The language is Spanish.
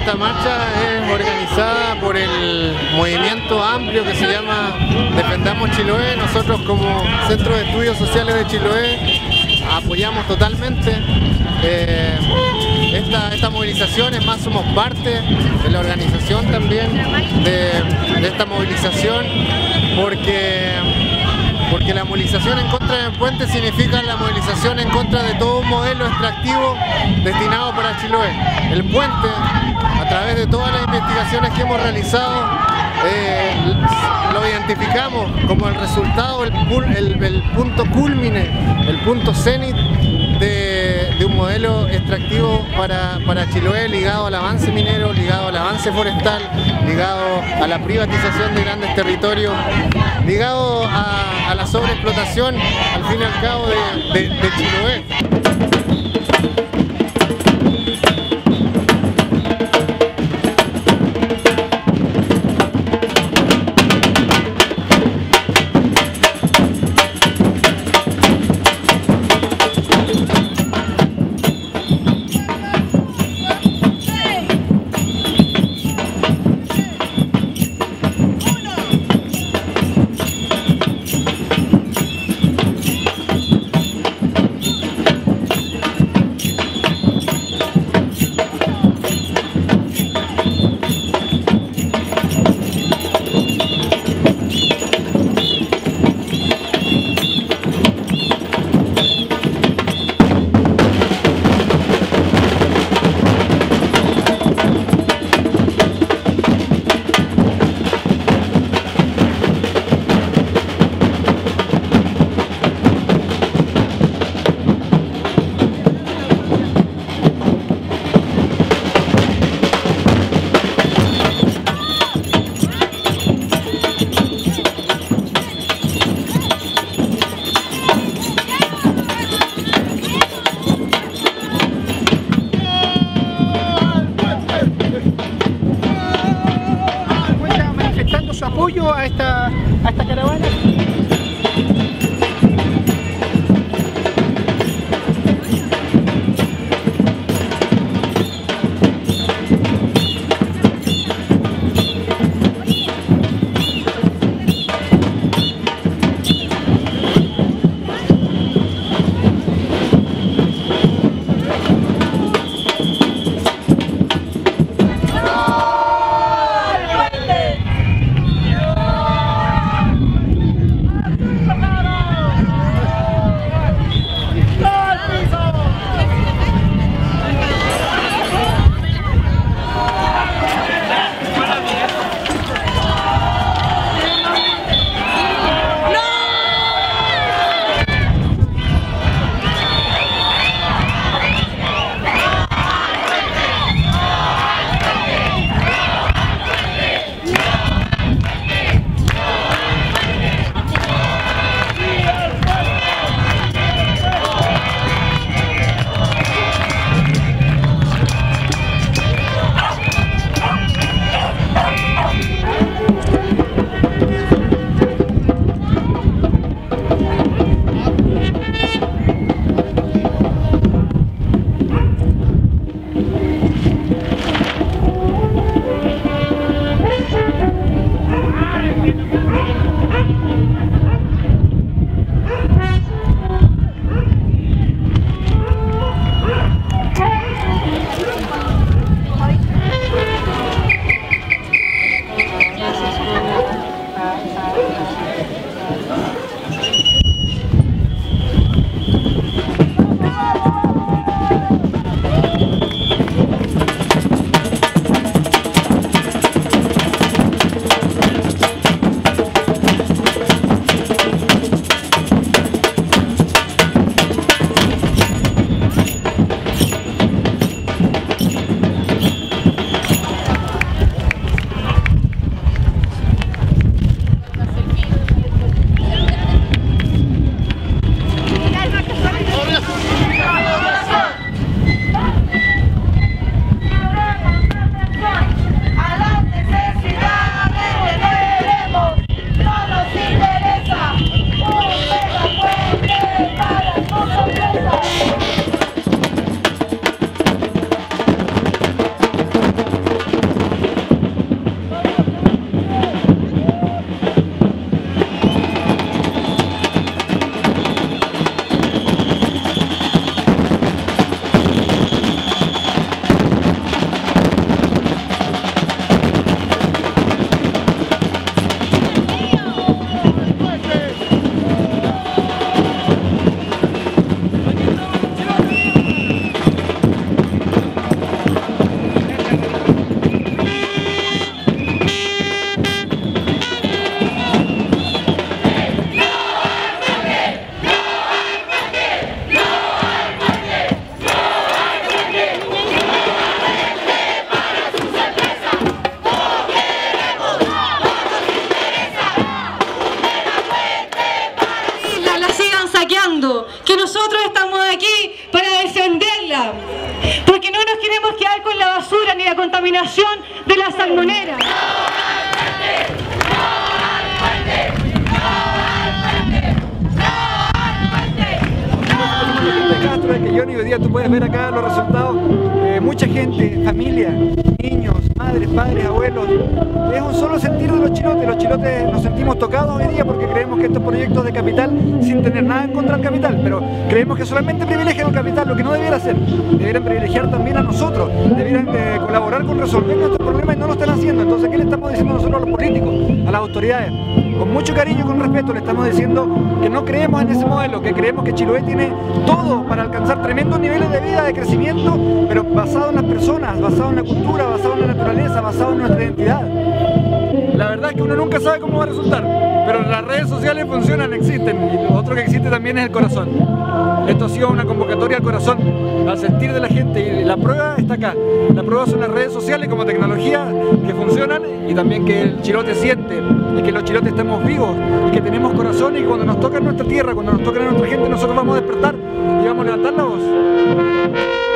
esta marcha es organizada por el movimiento amplio que se llama Defendamos Chiloé. Nosotros como Centro de Estudios Sociales de Chiloé apoyamos totalmente esta movilización. Es más, somos parte de la organización también de esta movilización porque la movilización en contra del puente significa la movilización en contra de todo un modelo extractivo destinado para Chiloé. El puente, a través de todas las investigaciones que hemos realizado, lo identificamos como el resultado, el punto cúlmine, el punto cenit de un modelo extractivo para Chiloé, ligado al avance minero, ligado al avance forestal, ligado a la privatización de grandes territorios, ligado a la sobreexplotación, al fin y al cabo, de Chiloé. Apoyo a esta caravana. la contaminación de la salmonera. Que Johnny, hoy día tú puedes ver acá los resultados, mucha gente, familia, niños, madres, padres, abuelos, es un solo sentir de los chilotes nos sentimos tocados hoy día porque creemos que estos proyectos de capital, sin tener nada en contra del capital, pero creemos que solamente privilegian al capital, lo que no debiera hacer, debieran privilegiar también a nosotros, debieran colaborar con resolver nuestros problemas y no lo están haciendo. Entonces, ¿qué le estamos diciendo nosotros a los políticos, a las autoridades? Con mucho cariño y con respeto le estamos diciendo que no creemos en ese modelo, que creemos que Chiloé tiene todo para alcanzar tremendos niveles de vida, de crecimiento, pero basado en las personas, basado en la cultura, basado en la naturaleza, basado en nuestra identidad. La verdad es que uno nunca sabe cómo va a resultar, pero las redes sociales funcionan, existen, y lo otro que existe también es el corazón. Esto ha sido una convocatoria al corazón, al sentir de la gente, y la prueba está acá. La prueba son las redes sociales como tecnología que funcionan, y también que el chilote siente, y que los chilotes estamos vivos, y que tenemos corazón, y que cuando nos toca en nuestra tierra, cuando nos toca en nuestra gente, nosotros vamos a despertar y vamos a levantar la voz.